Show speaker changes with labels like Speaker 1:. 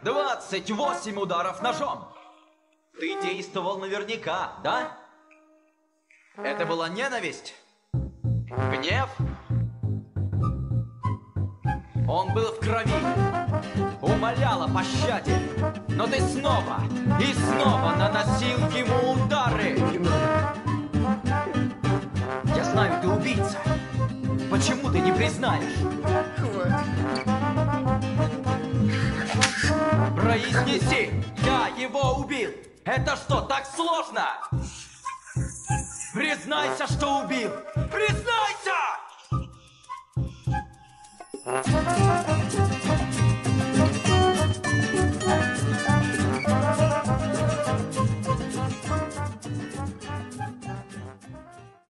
Speaker 1: 28 ударов ножом. Ты действовал наверняка, да? Это была ненависть? Гнев? Он был в крови, умолял о пощаде, но ты снова и снова наносил ему удары. Я знаю, ты убийца. Почему ты не признаешь? Произнеси, я его убил. Это что, так сложно? Признайся, что убил. Признайся!